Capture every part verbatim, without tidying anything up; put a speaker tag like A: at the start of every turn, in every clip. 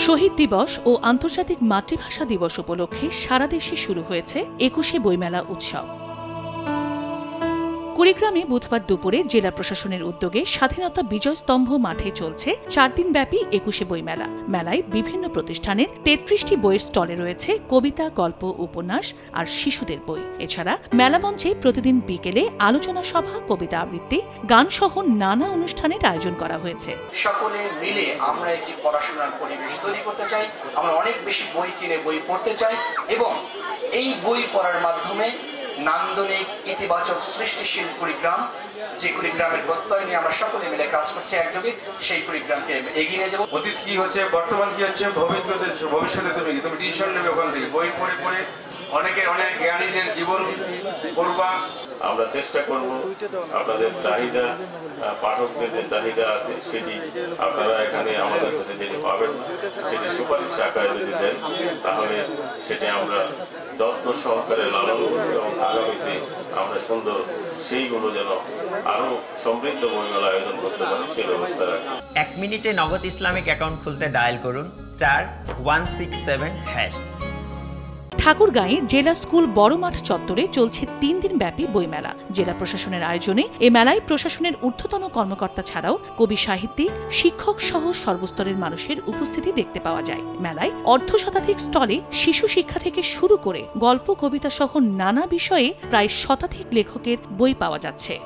A: শহীদ দিবস ও আন্তর্জাতিক মাতৃভাষা দিবস উপলক্ষে সারা দেশে শুরু হয়েছে একুশে বই মেলা উৎসব। কুড়িগ্রামে বুধবার দুপুরে জেলা প্রশাসনের উদ্যোগে স্বাধীনতা বিজয় স্তম্ভ মাঠে চলছে চার দিন ব্যাপী একুশে বই মেলা। মেলায় বিভিন্ন প্রতিষ্ঠানের তেত্রিশটি বইয়ের স্টলে রয়েছে কবিতা, গল্প, উপন্যাস আর শিশুদের বই। এছাড়া মেলা মঞ্চে প্রতিদিন বিকেলে আলোচনা সভা, কবিতা আবৃত্তি, গান সহ নানা অনুষ্ঠানের আয়োজন করা হয়েছে।
B: সকলে মিলে আমরা একটি পড়াশোনার পরিবেশ তৈরি করতে চাই। আমরা অনেক বেশি বই কিনে বই পড়তে চাই এবং এই বই পড়ার মাধ্যমে নান্দনিক ইতিবাচক সৃষ্টিশীল কুড়িগ্রাম, যে কুড়িগ্রামের প্রত্যয় নিয়ে আমরা সকলে মিলে কাজ করছি একযোগে, সেই কুড়িগ্রামকে এগিয়ে নিয়ে যাবো।
C: অতীত কি হচ্ছে, বর্তমান কি হচ্ছে, ভবিষ্যতে ভবিষ্যতে তুমি তুমি ডিসিশন নেবে ওখান থেকে। বই পড়ে পড়ে অনেকের অনেক জ্ঞানীদের জীবন পড়বা।
D: আমরা চেষ্টা করব আপনাদের চাহিদা, পাঠকদের যে চাহিদা আছে সেটি আপনারা এখানে আমাদের কাছে যেটি পাবেন সেটি সুপারিশ আকারে যদি দেন তাহলে সেটি আমরা যত্ন সহকারে লালন করব এবং আগামীতে আমরা সুন্দর সেইগুলো যেন আরো সমৃদ্ধ বইমেলা আয়োজন করতে পারি সেই ব্যবস্থা রাখি।
E: এক মিনিটে নগদ ইসলামিক অ্যাকাউন্ট খুলতে ডায়াল করুন চার ওয়ান সিক্স সেভেন হ্যাশ।
A: ঠাকুরগাঁয়ে জেলা স্কুল বড় মাঠ চত্বরে চলছে তিন দিন ব্যাপী বইমেলা। জেলা প্রশাসনের আয়োজনে এ মেলায় প্রশাসনের ঊর্ধ্বতন কর্মকর্তা ছাড়াও কবি, সাহিত্যিক, শিক্ষক সহ সর্বস্তরের মানুষের উপস্থিতি দেখতে পাওয়া যায়। মেলায় অর্ধ শতাধিক স্টলে শিশু শিক্ষা থেকে শুরু করে গল্প, কবিতা সহ নানা বিষয়ে প্রায় শতাধিক লেখকের বই পাওয়া যাচ্ছে।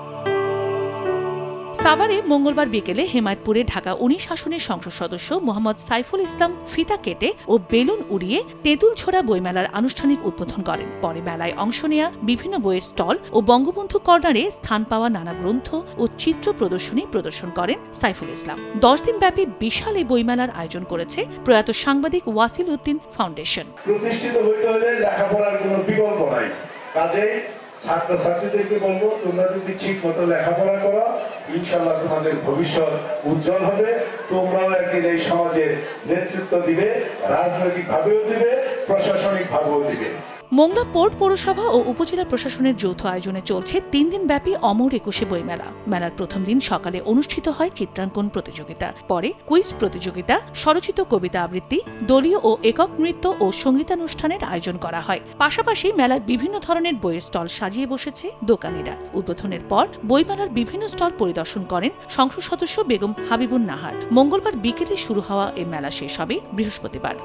A: সাভারে মঙ্গলবার বিকেলে হেমায়তপুরে ঢাকা উনিশ আসনের সংসদ সদস্য মোহাম্মদ সাইফুল ইসলাম ফিতা কেটে ও বেলুন উড়িয়ে তেঁতুলছোড়া বইমেলার আনুষ্ঠানিক উদ্বোধন করেন। পরে মেলায় অংশ নেয়া বিভিন্ন বইয়ের স্টল ও বঙ্গবন্ধু কর্নারে স্থান পাওয়া নানা গ্রন্থ ও চিত্র প্রদর্শনী প্রদর্শন করেন সাইফুল ইসলাম। দশ দিন ব্যাপী বিশাল এই বইমেলার আয়োজন করেছে প্রয়াত সাংবাদিক ওয়াসিল উদ্দিন ফাউন্ডেশন।
F: প্রতিষ্ঠিত হইতে হলে লেখাপড়ার কোনো বিকল্প নাই। কাজেই ছাত্রছাত্রীদেরকে বলবো, তোমরা যদি ঠিক মতো লেখাপড়া করো ইনশাল্লাহ তোমাদের ভবিষ্যৎ উজ্জ্বল হবে। তোমরাও একদিন এই সমাজের নেতৃত্ব দিবে, রাজনৈতিক ভাবেও দিবে, প্রশাসনিক ভাবেও দিবে।
A: মোংলা পোর্ট পৌরসভা ও উপজেলা প্রশাসনের যৌথ আয়োজনে চলছে তিন দিন ব্যাপী অমর একুশে বই মেলা। মেলার প্রথম দিন সকালে অনুষ্ঠিত হয় চিত্রাঙ্কন প্রতিযোগিতা, পরে কুইজ প্রতিযোগিতা, স্বরচিত কবিতা আবৃত্তি, দলীয় ও একক নৃত্য ও সঙ্গীতানুষ্ঠানের আয়োজন করা হয়। পাশাপাশি মেলায় বিভিন্ন ধরনের বইয়ের স্টল সাজিয়ে বসেছে দোকানিরা। উদ্বোধনের পর বইমেলার বিভিন্ন স্টল পরিদর্শন করেন সংসদ সদস্য বেগম হাবিবুন নাহার। মঙ্গলবার বিকেলে শুরু হওয়া এই মেলা শেষ হবে বৃহস্পতিবার।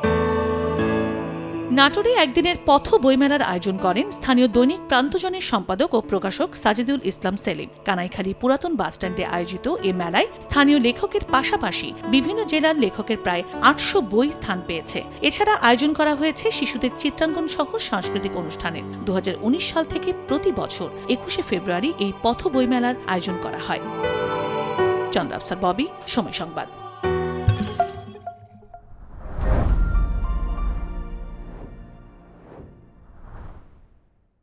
A: নাটোরে একদিনের পথ বইমেলার আয়োজন করেন স্থানীয় দৈনিক প্রান্তজনের সম্পাদক ও প্রকাশক সাজিদুল ইসলাম সেলিম। কানাইখালী পুরাতন বাসস্ট্যান্ডে আয়োজিত এ মেলায় স্থানীয় লেখকের পাশাপাশি বিভিন্ন জেলার লেখকের প্রায় আটশো বই স্থান পেয়েছে। এছাড়া আয়োজন করা হয়েছে শিশুদের চিত্রাঙ্কন সহ সাংস্কৃতিক অনুষ্ঠানের। দু হাজার উনিশ সাল থেকে প্রতি বছর একুশে ফেব্রুয়ারি এই পথ বইমেলার আয়োজন করা হয়। চন্দ্র আফসার ববি, সময় সংবাদ।